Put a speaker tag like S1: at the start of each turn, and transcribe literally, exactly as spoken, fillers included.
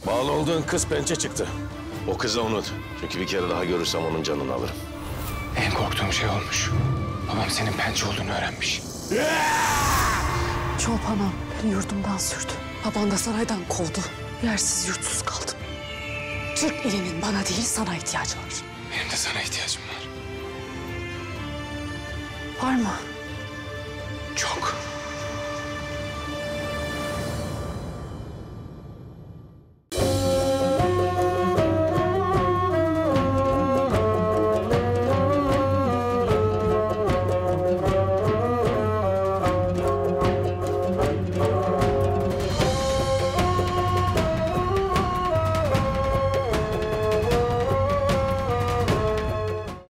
S1: Bağlı olduğun kız pençe çıktı. O kızı unut. Çünkü bir kere daha görürsem onun canını alırım.
S2: En korktuğum şey olmuş. Babam senin pençe olduğunu öğrenmiş.
S3: Çobanım beni yurdumdan sürdü. Baban da saraydan kovdu. Yersiz yurtsuz kaldım. Türk ilinin bana değil sana ihtiyacı var.
S2: Benim de sana ihtiyacım var.
S3: Var mı?
S2: Çok.